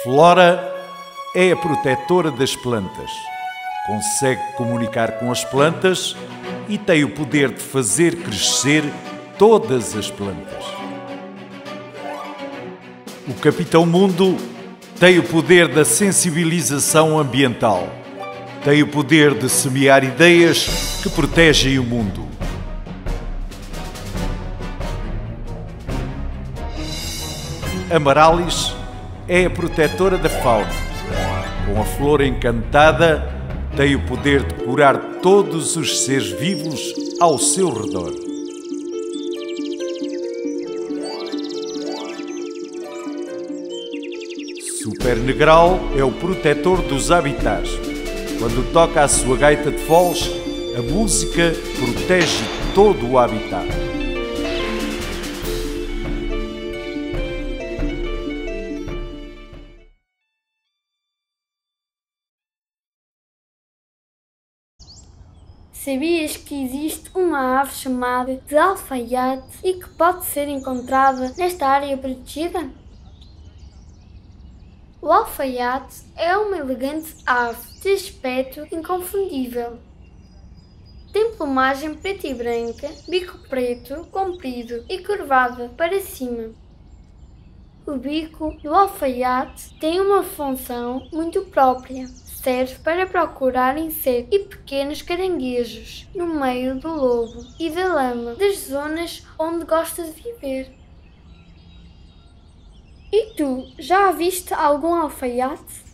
Flora é a protetora das plantas. Consegue comunicar com as plantas e tem o poder de fazer crescer todas as plantas. O Capitão Mundo tem o poder da sensibilização ambiental. Tem o poder de semear ideias que protegem o mundo. Amarallis é a protetora da fauna. Com a flor encantada, tem o poder de curar todos os seres vivos ao seu redor. Super Negral é o protetor dos habitats. Quando toca a sua gaita de foles, a música protege todo o habitat. Sabias que existe uma ave chamada de alfaiate e que pode ser encontrada nesta área protegida? O alfaiate é uma elegante ave de aspecto inconfundível. Tem plumagem preta e branca, bico preto, comprido e curvado para cima. O bico do alfaiate tem uma função muito própria. Serve para procurar insetos e pequenos caranguejos no meio do lodo e da lama das zonas onde gosta de viver. E tu, já viste algum alfaiate?